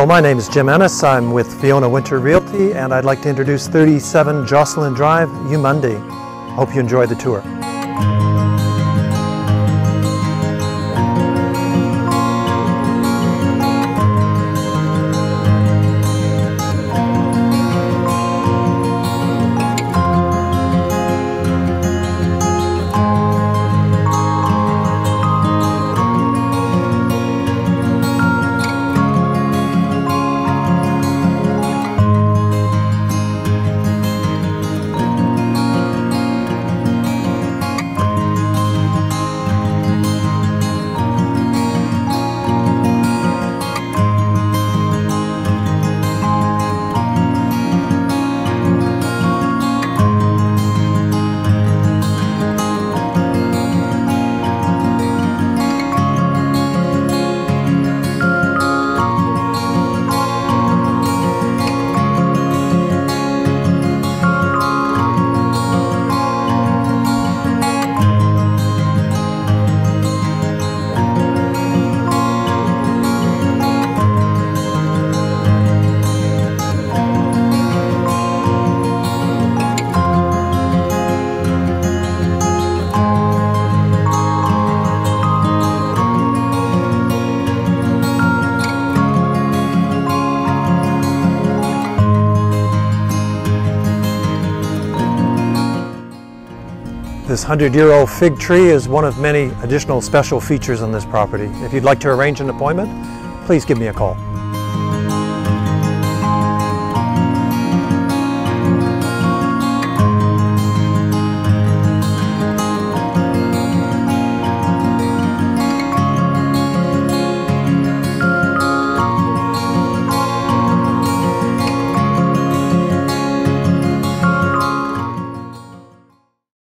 Hello, my name is Jim Ennis. I'm with Fiona Winter Realty, and I'd like to introduce 37 Jocelyn Drive, Eumundi. Hope you enjoy the tour. This 100-year-old fig tree is one of many additional special features on this property. If you'd like to arrange an appointment, please give me a call.